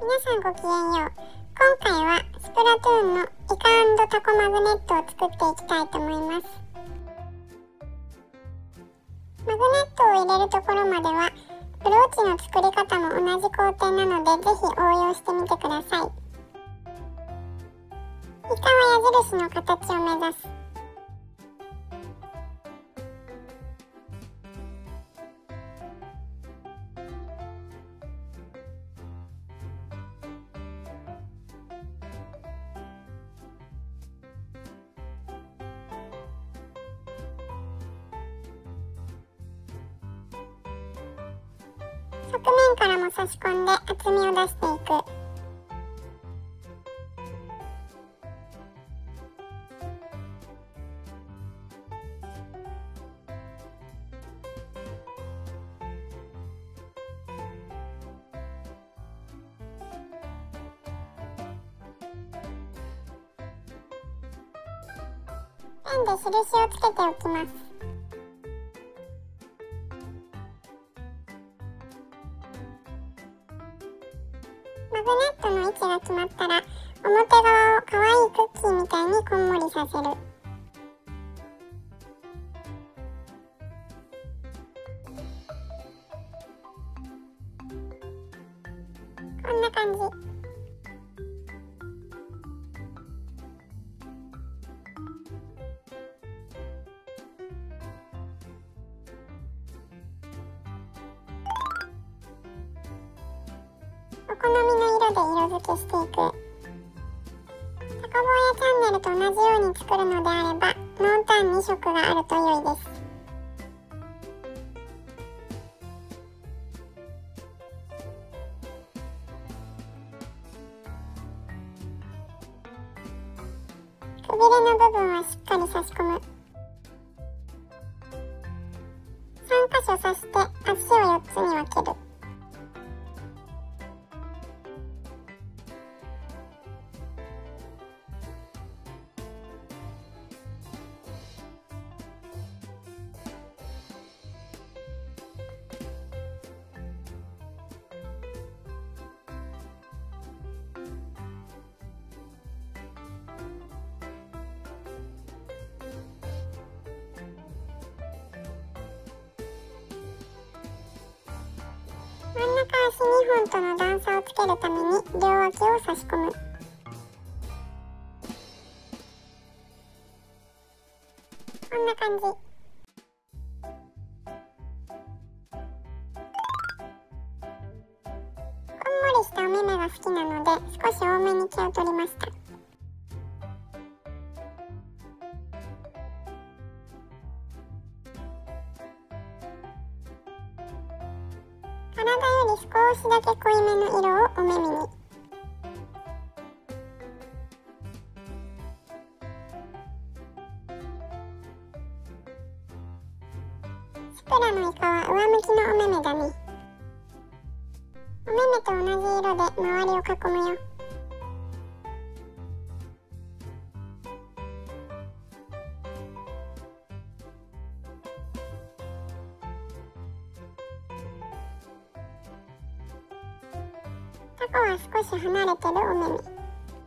皆さんごきげんよう。今回はスプラトゥーンのイカ&タコマグネットを作っていきたいと思います。マグネットを入れるところまではブローチの作り方も同じ工程なので、ぜひ応用してみてください。イカは矢印の形を目指す。側面からも差し込んで厚みを出していく。ペンで印をつけておきます。マグネットの位置が決まったら、表側を可愛いクッキーみたいにこんもりさせる。こんな感じ。お好みの色で色付けしていく。タコ坊やチャンネルと同じように作るのであれば、濃淡2色があると良いです。くびれの部分はしっかり差し込む。3箇所刺して足を4つに分ける。真ん中足2本との段差をつけるために両脇を差し込む。こんな感じ。こんもりしたお目目が好きなので、少し多めに毛を取りました。体より少しだけ濃いめの色をお目目に。スプラのイカは上向きのお目目だね。お目目と同じ色で周りを囲むよ。タコは少し離れてるお目目。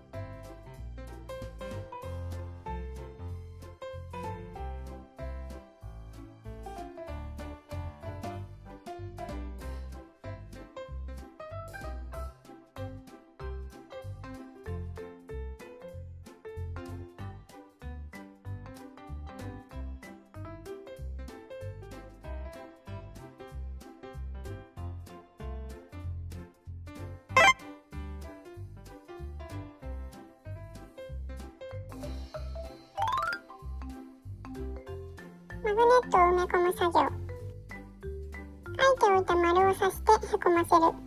マグネットを埋め込む作業。書いておいた丸を刺してへこませる。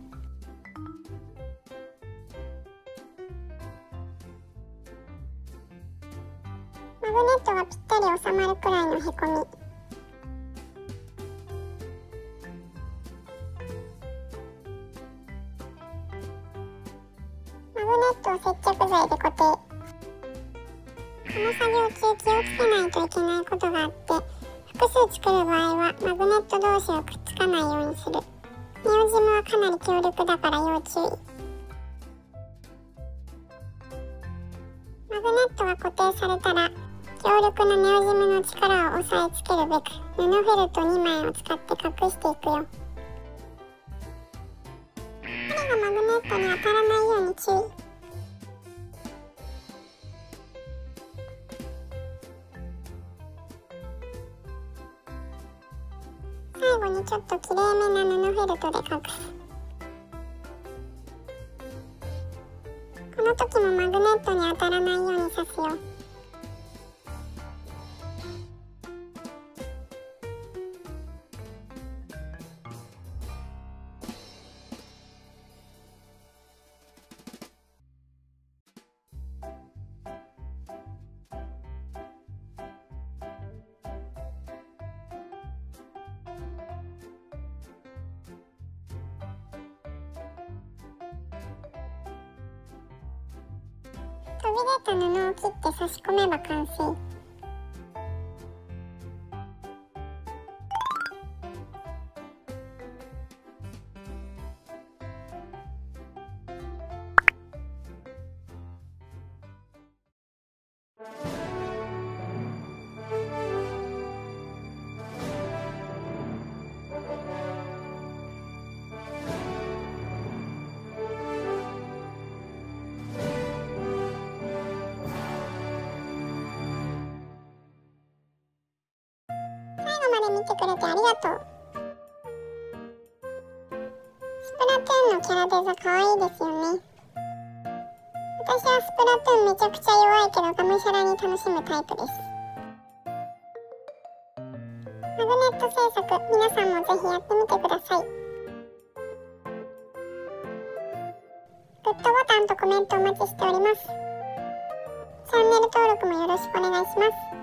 マグネットがぴったり収まるくらいのへこみ。マグネットを接着剤で固定。この作業中気をつけないといけないことがあって、複数作る場合はマグネット同士をくっつかないようにする。ネオジムはかなり強力だから要注意。 マグネットが固定されたら、強力なネオジムの力を押さえつけるべく、布フェルト2枚を使って隠していくよ。針がマグネットに当たらないように注意。最後にちょっときれいめな布フェルトで隠す。この時もマグネットに当たらないように刺すよ。飛び出た布を切って差し込めば完成。最後まで見てくれてありがとう。スプラトゥーンのキャラデザ可愛いですよね。私はスプラトゥーンめちゃくちゃ弱いけどがむしゃらに楽しむタイプです。マグネット制作、皆さんもぜひやってみてください。グッドボタンとコメントお待ちしております。チャンネル登録もよろしくお願いします。